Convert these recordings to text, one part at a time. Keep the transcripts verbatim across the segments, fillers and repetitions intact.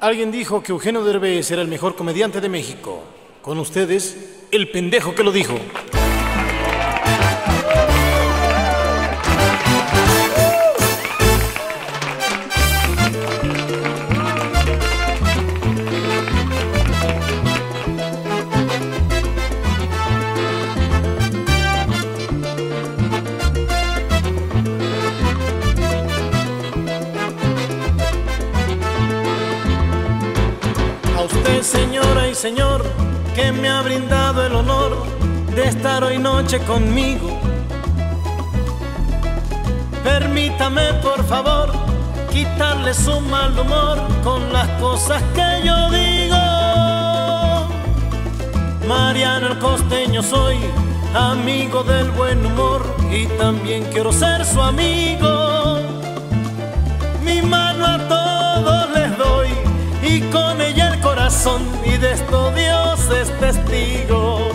Alguien dijo que Eugenio Derbez era el mejor comediante de México. Con ustedes, el pendejo que lo dijo. Señora y señor, que me ha brindado el honor de estar hoy noche conmigo, permítame por favor quitarle su mal humor con las cosas que yo digo. Mariano el costeño soy, amigo del buen humor, y también quiero ser su amigo. Mi mano a todos les doy, y con ella el corazón, y de esto Dios es testigo.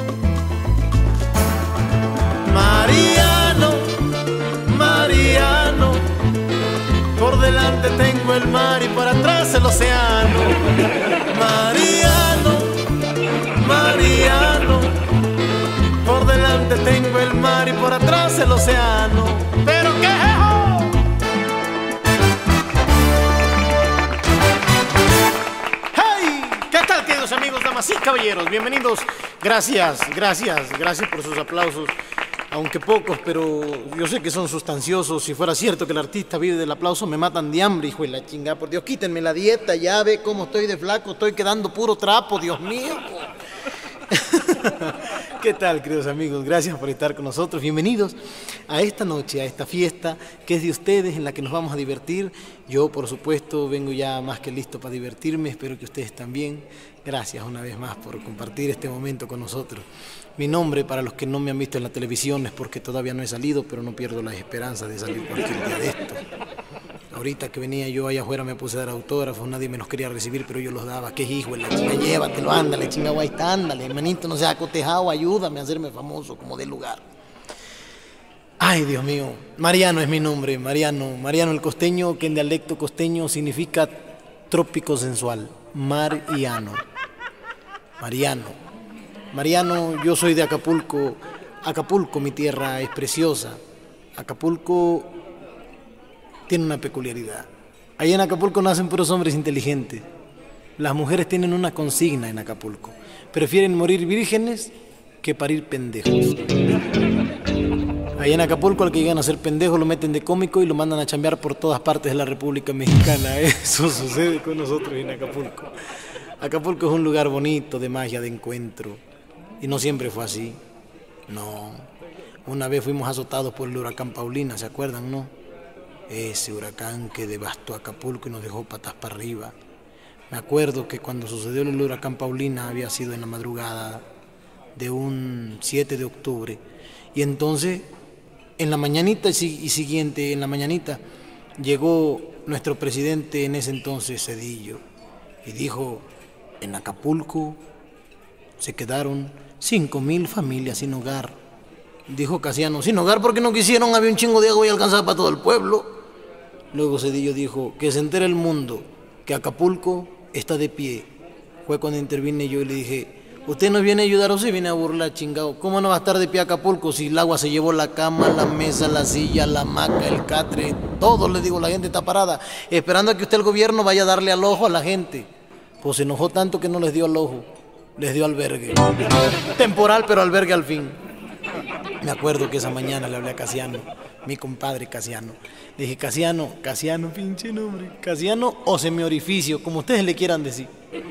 Mariano, Mariano, por delante tengo el mar y por atrás el océano. Mariano, Mariano, por delante tengo el mar y por atrás el océano. ¿Pero qué es eso? Amigos, damas y caballeros, bienvenidos. Gracias, gracias, gracias por sus aplausos, aunque pocos, pero yo sé que son sustanciosos. Si fuera cierto que el artista vive del aplauso, me matan de hambre, hijo de la chingada. Por Dios, quítenme la dieta, ya ve cómo estoy de flaco, estoy quedando puro trapo, Dios mío. ¿Qué tal, queridos amigos? Gracias por estar con nosotros. Bienvenidos a esta noche, a esta fiesta que es de ustedes, en la que nos vamos a divertir. Yo, por supuesto, vengo ya más que listo para divertirme. Espero que ustedes también. Gracias una vez más por compartir este momento con nosotros. Mi nombre, para los que no me han visto en la televisión, es porque todavía no he salido, pero no pierdo las esperanzas de salir cualquier día de esto. Ahorita que venía yo allá afuera me puse a dar autógrafos, nadie me los quería recibir, pero yo los daba. ¿Qué hijo de la chinga? Llévatelo, ándale, chinga, guay, está, ándale, hermanito, no seas acotejado, ayúdame a hacerme famoso como de lugar. Ay, Dios mío, Mariano es mi nombre, Mariano, Mariano el costeño, que en dialecto costeño significa trópico sensual, Mariano, Mariano, Mariano, yo soy de Acapulco, Acapulco, mi tierra es preciosa, Acapulco tiene una peculiaridad. Allá en Acapulco nacen puros hombres inteligentes. Las mujeres tienen una consigna en Acapulco: prefieren morir vírgenes que parir pendejos. Allá en Acapulco al que llegan a ser pendejos lo meten de cómico y lo mandan a chambear por todas partes de la República Mexicana. Eso sucede con nosotros en Acapulco. Acapulco es un lugar bonito, de magia, de encuentro. Y no siempre fue así. No. Una vez fuimos azotados por el huracán Paulina, ¿se acuerdan, no? Ese huracán que devastó Acapulco y nos dejó patas para arriba. Me acuerdo que cuando sucedió el huracán Paulina había sido en la madrugada de un siete de octubre. Y entonces, en la mañanita y siguiente, en la mañanita, llegó nuestro presidente en ese entonces, Zedillo, y dijo: en Acapulco se quedaron cinco mil familias sin hogar. Dijo Casiano: sin hogar porque no quisieron, había un chingo de agua y alcanzaba para todo el pueblo. Luego Zedillo dijo: que se entere el mundo que Acapulco está de pie. Fue cuando intervine yo y le dije: usted nos viene a ayudar o se viene a burlar, chingado. ¿Cómo no va a estar de pie Acapulco si el agua se llevó la cama, la mesa, la silla, la hamaca, el catre, todo? Le digo, la gente está parada, esperando a que usted, el gobierno, vaya a darle al ojo a la gente. Pues se enojó tanto que no les dio al ojo, les dio albergue. Temporal, pero albergue al fin. Me acuerdo que esa mañana le hablé a Casiano, mi compadre Casiano. Le dije: Casiano, Casiano, pinche nombre, Casiano o semiorificio, como ustedes le quieran decir.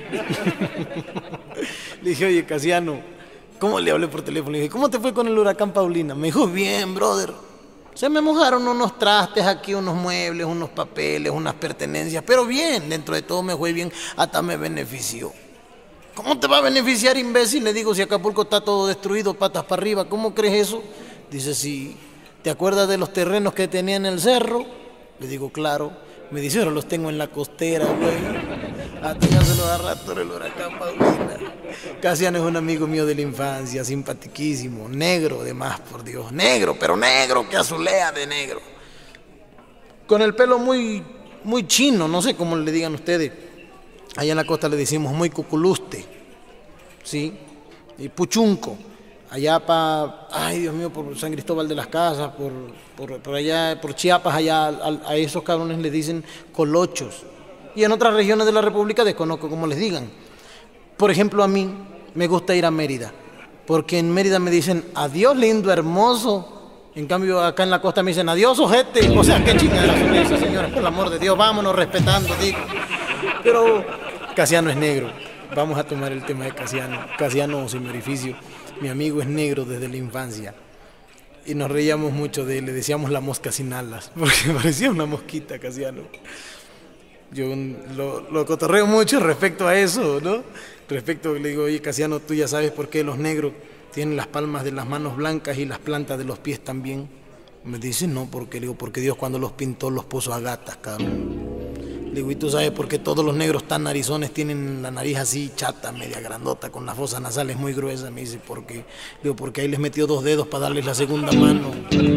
Le dije: oye, Casiano, ¿cómo? Le hablé por teléfono, le dije: ¿cómo te fue con el huracán Paulina? Me dijo: bien, brother. Se me mojaron unos trastes aquí, unos muebles, unos papeles, unas pertenencias, pero bien, dentro de todo me fue bien, hasta me benefició. ¿Cómo te va a beneficiar, imbécil? Le digo, si Acapulco está todo destruido, patas para arriba, ¿cómo crees eso? Dice: sí. ¿Te acuerdas de los terrenos que tenía en el cerro? Le digo: claro. Me dice: ahora los tengo en la costera, güey. Hasta ya se lo da rato el huracán Paulina. Casiano es un amigo mío de la infancia, simpatiquísimo, negro además, por Dios, negro, pero negro que azulea de negro. Con el pelo muy, muy chino, no sé cómo le digan ustedes. Allá en la costa le decimos muy cuculuste, ¿sí? Y puchunco. Allá para, ay Dios mío, por San Cristóbal de las Casas, por, por, por allá, por Chiapas, allá a, a esos cabrones les dicen colochos. Y en otras regiones de la República desconozco cómo les digan. Por ejemplo, a mí me gusta ir a Mérida, porque en Mérida me dicen adiós lindo, hermoso. En cambio, acá en la costa me dicen adiós, ojete. O sea, qué chingada son esas, señoras, por el amor de Dios, vámonos respetando, digo. Pero Casiano es negro. Vamos a tomar el tema de Casiano. Casiano, sin orificio. Mi amigo es negro desde la infancia y nos reíamos mucho de él, le decíamos la mosca sin alas, porque parecía una mosquita Casiano. Yo lo, lo cotorreo mucho respecto a eso, ¿no? Respecto, le digo, oye Casiano, tú ya sabes por qué los negros tienen las palmas de las manos blancas y las plantas de los pies también. Me dice, no, porque le digo, porque Dios cuando los pintó los puso a gatas, cabrón. Le digo, ¿y tú sabes por qué todos los negros tan narizones tienen la nariz así chata, media grandota, con las fosas nasales muy gruesas? Me dice, ¿por qué? Le digo, porque ahí les metió dos dedos para darles la segunda mano.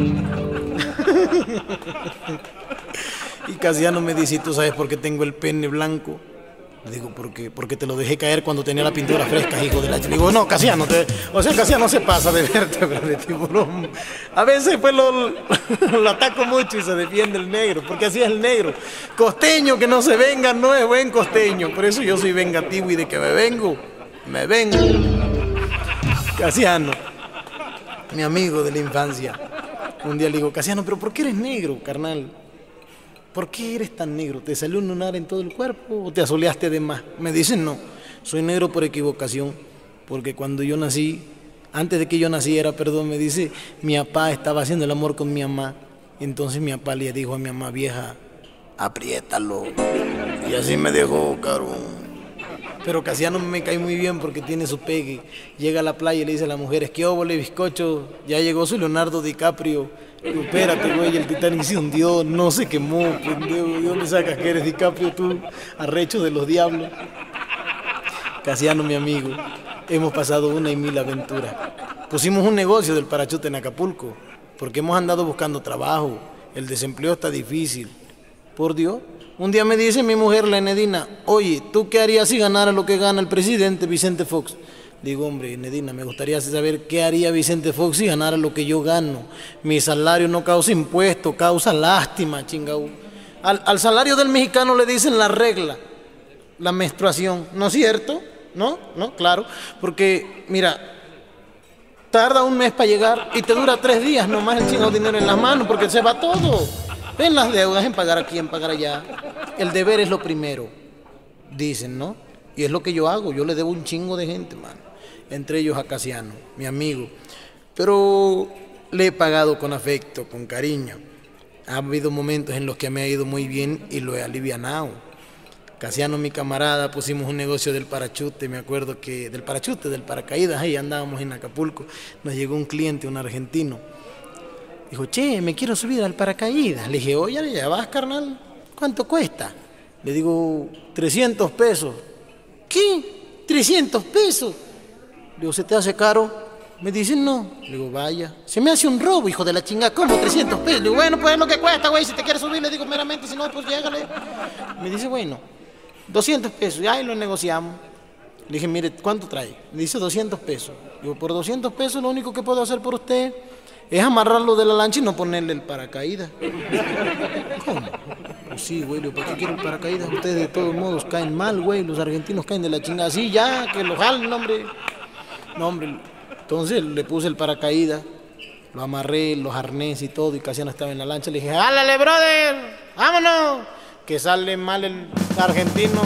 Y Casiano me dice, ¿y tú sabes por qué tengo el pene blanco? Le digo, porque, porque te lo dejé caer cuando tenía la pintura fresca, hijo de la... Le digo, no, Casiano, te... o sea, Casiano se pasa de vértebra de tiburón. A veces pues lo, lo ataco mucho y se defiende el negro, porque así es el negro. Costeño que no se venga no es buen costeño, por eso yo soy vengativo y de que me vengo, me vengo. Casiano, mi amigo de la infancia. Un día le digo, Casiano, ¿pero por qué eres negro, carnal? ¿Por qué eres tan negro? ¿Te salió un lunar en todo el cuerpo o te asoleaste de más? Me dicen, no, soy negro por equivocación, porque cuando yo nací, antes de que yo naciera, perdón, me dice, mi papá estaba haciendo el amor con mi mamá, y entonces mi papá le dijo a mi mamá, vieja, apriétalo, y así me dejó, cabrón. Pero Casiano me cae muy bien porque tiene su pegue. Llega a la playa y le dice a las mujeres, ¿qué óvole, bizcocho? Ya llegó su Leonardo DiCaprio. Digo, espérate, güey, el Titanic se hundió, no se quemó, pendejo. ¿De dónde sacas que eres DiCaprio tú, arrecho de los diablos? Casiano, mi amigo, hemos pasado una y mil aventuras. Pusimos un negocio del parachute en Acapulco, porque hemos andado buscando trabajo. El desempleo está difícil. Por Dios. Un día me dice mi mujer, la Enedina, oye, ¿tú qué harías si ganara lo que gana el presidente Vicente Fox? Digo, hombre, Enedina, me gustaría saber qué haría Vicente Fox si ganara lo que yo gano. Mi salario no causa impuesto, causa lástima, chingao. Al, al salario del mexicano le dicen la regla, la menstruación, ¿no es cierto? ¿No? ¿No? Claro, porque, mira, tarda un mes para llegar y te dura tres días nomás el chingado dinero en las manos porque se va todo. Ven las deudas, en pagar aquí, en pagar allá. El deber es lo primero, dicen, ¿no? Y es lo que yo hago, yo le debo un chingo de gente, mano. Entre ellos a Casiano, mi amigo. Pero le he pagado con afecto, con cariño. Ha habido momentos en los que me ha ido muy bien y lo he alivianado. Casiano, mi camarada, pusimos un negocio del parachute, me acuerdo que del parachute, del paracaídas, ahí andábamos en Acapulco. Nos llegó un cliente, un argentino. Dijo, che, me quiero subir al paracaídas. Le dije, oye, ya vas, carnal, ¿cuánto cuesta? Le digo, trescientos pesos. ¿Qué? ¿trescientos pesos? Le digo, ¿se te hace caro? Me dicen, no. Le digo, vaya. Se me hace un robo, hijo de la chinga. ¿Cómo? trescientos pesos. Le digo, bueno, pues es lo que cuesta, güey. Si te quieres subir, le digo, meramente, si no, pues llégale. Me dice, bueno, doscientos pesos. Ya, y lo negociamos. Le dije, mire, ¿cuánto trae? Me dice, doscientos pesos. Le digo, por doscientos pesos lo único que puedo hacer por usted es amarrarlo de la lancha y no ponerle el paracaídas. ¿Cómo? Pues sí, güey, ¿para qué quiero el paracaídas? Ustedes de todos modos caen mal, güey. Los argentinos caen de la chingada. Sí, ya, que lo jalen, hombre. No, hombre. Entonces le puse el paracaídas, lo amarré, los arnés y todo, y Casiano estaba en la lancha. Le dije, ¡álale, brother! ¡Vámonos! Que sale mal el argentino.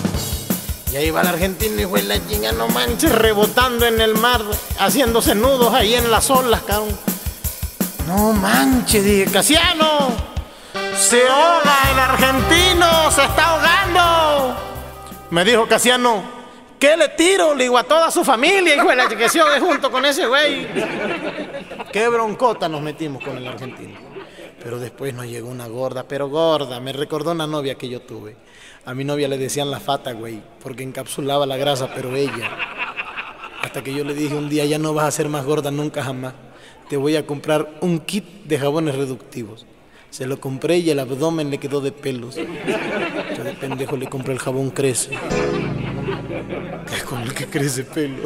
Y ahí va el argentino, y güey, la chinga, no manches, rebotando en el mar, haciéndose nudos ahí en las olas, cabrón. No manches, dije, Casiano, se ahoga el argentino, se está ahogando. Me dijo Casiano, ¿qué le tiro? Le digo, a toda su familia, hijo de la que se ahogue junto con ese güey. Qué broncota nos metimos con el argentino. Pero después nos llegó una gorda, pero gorda, me recordó una novia que yo tuve. A mi novia le decían la fata, güey, porque encapsulaba la grasa, pero ella. Hasta que yo le dije un día, ya no vas a ser más gorda nunca jamás. Te voy a comprar un kit de jabones reductivos. Se lo compré y el abdomen le quedó de pelos. Yo de pendejo le compré el jabón Crece, que es con el que crece pelo.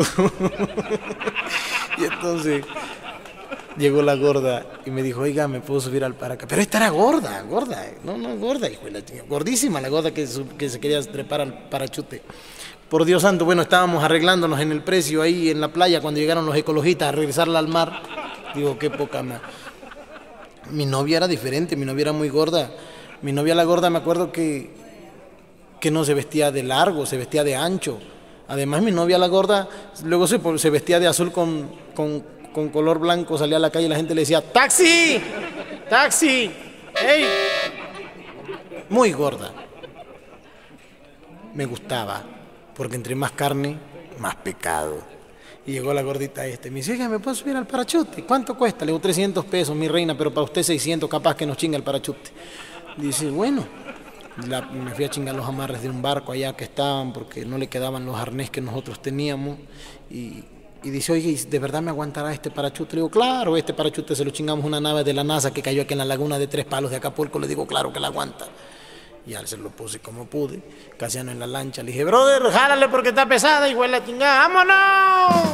Y entonces llegó la gorda y me dijo, oiga, ¿me puedo subir al paracaídas? Pero esta era gorda, gorda, no, no, gorda, hijo de la chingada, gordísima la gorda que, que se quería trepar al parachute. Por Dios santo, bueno, estábamos arreglándonos en el precio ahí en la playa cuando llegaron los ecologistas a regresarla al mar. Digo, qué poca más. Mi novia era diferente, mi novia era muy gorda. Mi novia la gorda, me acuerdo que, que no se vestía de largo, se vestía de ancho. Además, mi novia la gorda, luego se, se vestía de azul con, con, con color blanco, salía a la calle y la gente le decía, ¡taxi! ¡Taxi! ¡Ey! Muy gorda. Me gustaba, porque entre más carne, más pecado. Y llegó la gordita este, me dice, oiga, ¿me puedo subir al parachute? ¿Cuánto cuesta? Le digo, trescientos pesos, mi reina, pero para usted seiscientos, capaz que nos chinga el parachute. Dice, bueno, la, me fui a chingar los amarres de un barco allá que estaban, porque no le quedaban los arnés que nosotros teníamos. Y, y dice, oye, ¿de verdad me aguantará este parachute? Le digo, claro, este parachute se lo chingamos una nave de la NASA que cayó aquí en la laguna de Tres Palos de Acapulco. Le digo, claro que la aguanta. Y al se lo puse como pude, Casiano en la lancha, le dije, brother, jálale porque está pesada, hijo de la chingada, ¡vámonos!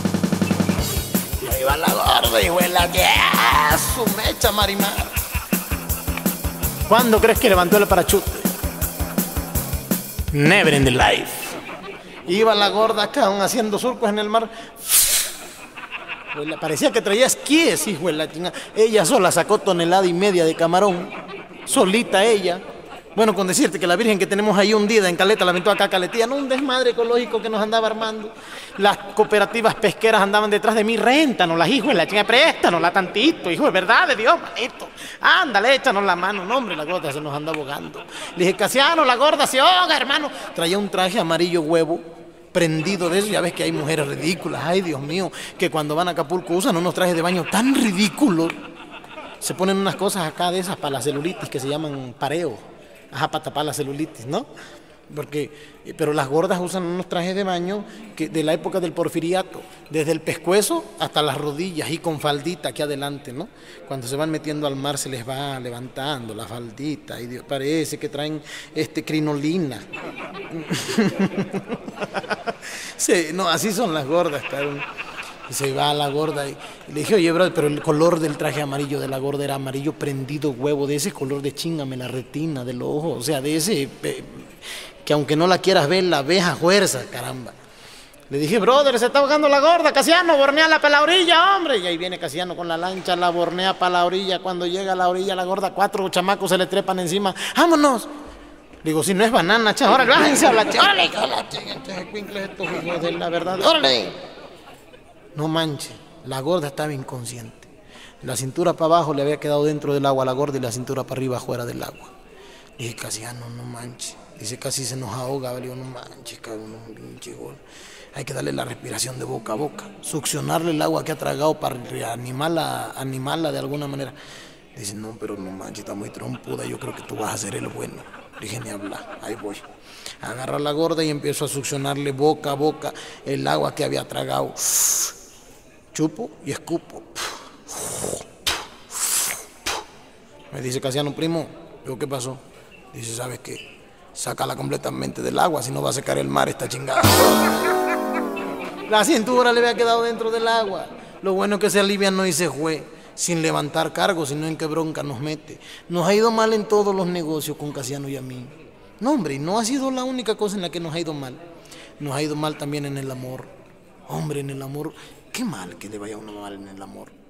Y ahí va la gorda, hijo de la chingada, su mecha marimar. ¿Cuándo crees que levantó el parachute? Never in the life. Iba la gorda acá, aún haciendo surcos en el mar. Parecía que traía esquíes, hijo de la chingada. Ella sola sacó tonelada y media de camarón, solita ella. Bueno, con decirte que la virgen que tenemos ahí hundida en caleta la aventó acá a Caletilla, no, un desmadre ecológico que nos andaba armando. Las cooperativas pesqueras andaban detrás de mí, réntanos las hijos de la chinga, préstanosla tantito, hijo, de verdad de Dios, manito. Ándale, échanos la mano, no, hombre, la gorda se nos anda ahogando. Le dije, Casiano, la gorda se ahoga, hermano. Traía un traje amarillo huevo, prendido de eso, ya ves que hay mujeres ridículas, ay Dios mío, que cuando van a Acapulco usan unos trajes de baño tan ridículos. Se ponen unas cosas acá de esas para la celulitis que se llaman pareo. Ajá, para tapar la celulitis, ¿no? Porque, pero las gordas usan unos trajes de baño que de la época del porfiriato, desde el pescuezo hasta las rodillas y con faldita aquí adelante, ¿no? Cuando se van metiendo al mar se les va levantando la faldita y Dios, parece que traen este crinolina. Sí, no, así son las gordas, cabrón. Y se va a la gorda y, y le dije, oye, bro, pero el color del traje amarillo de la gorda era amarillo prendido huevo, de ese color de chingame la retina del ojo, o sea, de ese eh, que aunque no la quieras ver, la ves a fuerza, caramba. Le dije, brother, se está ahogando la gorda, Casiano, borneala para la orilla, hombre. Y ahí viene Casiano con la lancha, la bornea para la orilla. Cuando llega a la orilla la gorda, cuatro chamacos se le trepan encima, ¡vámonos! Digo, si no es banana, cha, órale, bájense a la cha, órale, estos hijos de la verdad, órale. No manches, la gorda estaba inconsciente. La cintura para abajo le había quedado dentro del agua a la gorda y la cintura para arriba fuera del agua. Le dije, Casiano, no manches. Dice, casi se nos ahoga. Le digo, no manches, cabrón, no, pinche gorda. Hay que darle la respiración de boca a boca, succionarle el agua que ha tragado para animarla, animarla de alguna manera. Dice, no, pero no manches, está muy trompuda, yo creo que tú vas a ser el bueno. Le dije, ni hablar, ahí voy. Agarra a la gorda y empiezo a succionarle boca a boca el agua que había tragado. Chupo y escupo. Me dice, Casiano, primo, digo, ¿qué pasó? Dice, ¿sabes qué? Sácala completamente del agua, si no va a secar el mar esta chingada. La cintura le había quedado dentro del agua. Lo bueno es que se alivianó y se fue, sin levantar cargos, sino en qué bronca nos mete. Nos ha ido mal en todos los negocios con Casiano y a mí. No, hombre, no ha sido la única cosa en la que nos ha ido mal. Nos ha ido mal también en el amor. Hombre, en el amor, qué mal que le vaya a uno mal en el amor.